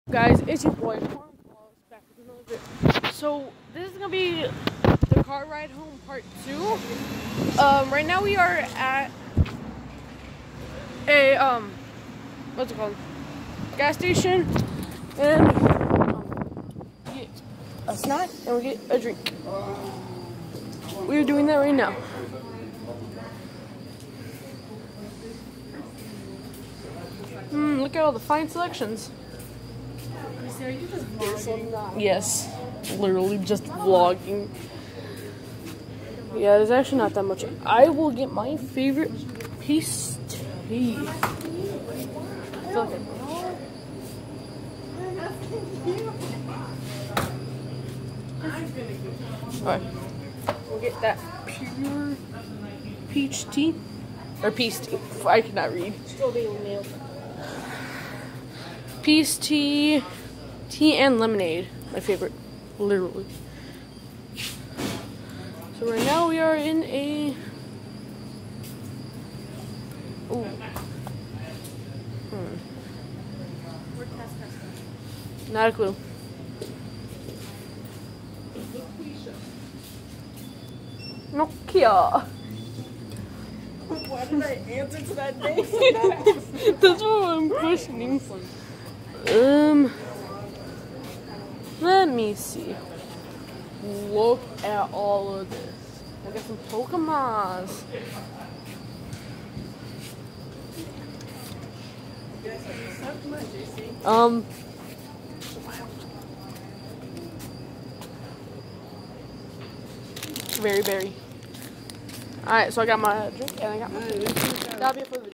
Guys, it's your boy Juan-Carlos back with another video. So this is gonna be the car ride home part 2. Right now we are at a what's it called? Gas station, and we get a snack and we get a drink. We are doing that right now. Look at all the fine selections. Yes, literally just vlogging. Yeah, there's actually not that much. I will get my favorite piece tea. I feel like alright, we'll get that pure peach tea or peace tea. I cannot read. Peace tea. Tea and lemonade, my favorite, literally. So right now we are in a not a clue. Nokia. Why did I answer to that name? That's what I'm questioning. Let me see. Look at all of this. I got some Pokemons. Very berry. Alright, so I got my drink and I got my food. That'll be it for the video.